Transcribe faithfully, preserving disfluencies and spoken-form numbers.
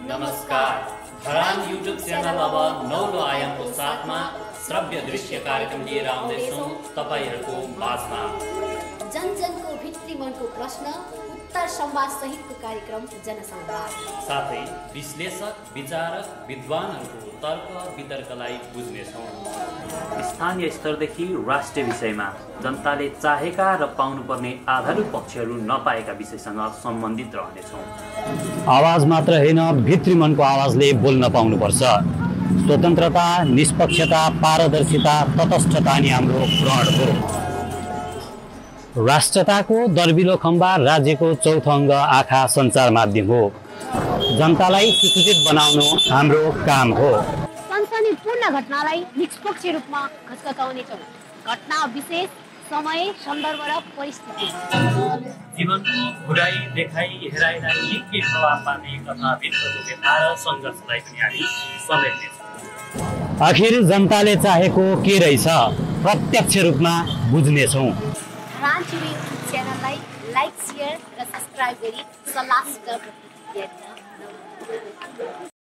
नमस्कार। Dharan YouTube channel अब नौलो आयामको साथमा श्रव्य दृश्य कार्यक्रम लिएर आउँदैछौँ तपाईहरूको माझमा। जन जनको भित्री मनको प्रश्न उत्तर संवाद सहितको कार्यक्रम जनसंवाद, साथै विश्लेषक विचारक विद्वानहरूको तर्क वितर्कलाई बुझ्नेछौँ। स्थानीय स्तरदेखि राष्ट्रिय विषयमा जनताले चाहेका र पाउनुपर्ने आधारभूत पक्षहरू नपाएका विषयसँग सम्बन्धित रहनेछौँ। आवाज मात्र होइन, भित्री मनको आवाजले बोल्न पाउनुपर्छ। स्वतन्त्रता, निष्पक्षता, पारदर्शिता, तटस्थता नि हाम्रो प्रण हो। राष्ट्रताको दर्बिलो खम्बा राज्यको चौथो अङ्ग आँखा सञ्चार माध्यम हो। जनतालाई सुसूचित बनाउनु हाम्रो काम हो। सनसनीपूर्ण घटनालाई निष्पक्ष रूपमा घचघचाउनेछौँ। घटना विशेष, समय, सन्दर्भ र परिस्थिति, जीवनको बुराई देखाई हेराइलाई निकै प्रभाव पार्ने कथाभित्रको व्यथा र सङ्घर्षलाई पनि हामी समेट्नेछौँ। आखिर जनताले चाहेको के रहेछ प्रत्यक्ष रूपमा बुझ्नेछौँ। धरान टिभी युट्युब च्यानललाई लाइक, सेयर र सब्स्क्राइब गरी सल्लाह सुझाव